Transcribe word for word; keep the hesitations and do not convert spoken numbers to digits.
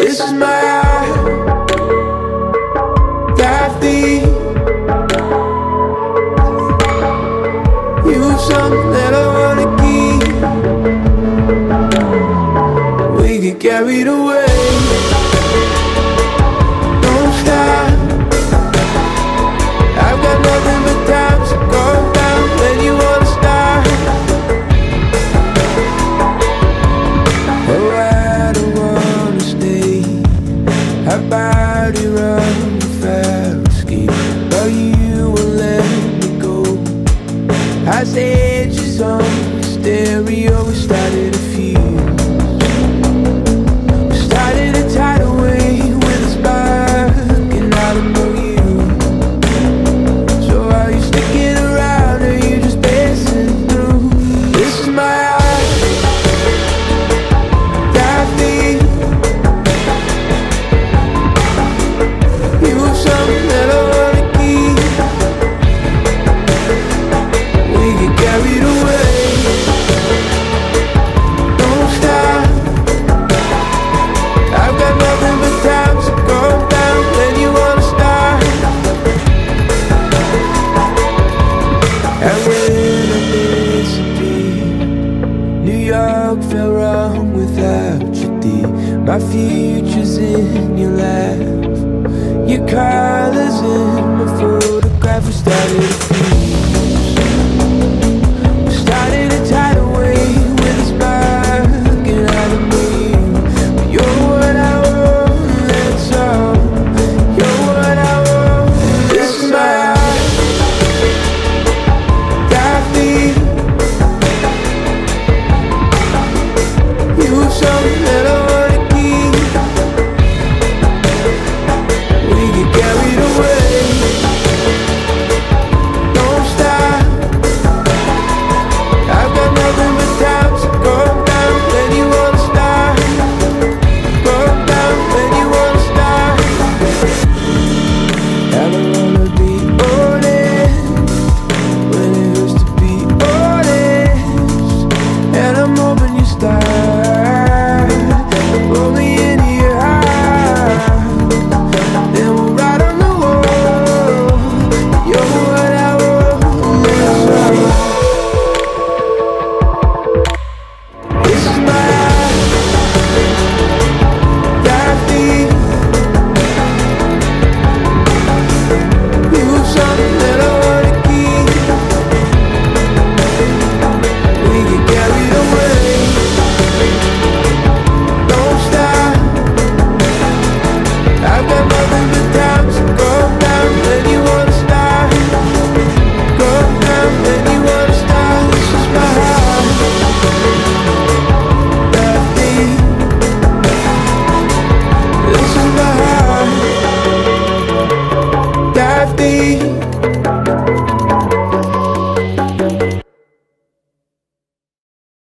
This is my heart, dive deep. You've something that I wanna keep. We get carried away. Don't stop. I've got nothing but time, so go down when you wanna start. Oh, I don't wanna stay. How about you run the fire escape? But you won't let me go. I said she's on the stereo, we started a fuse. Started a tidal wave with a spark, and I don't know you. So are you sticking around, or you just dancing through? This is my heart, dive deep. You have something that I wanna keep. We get carried away. Don't stop. I've got nothing but time, so go down when you wanna start. And when I disappeared, New York felt wrong without you, dear. My future's in your laugh, your colors in my photograph. We started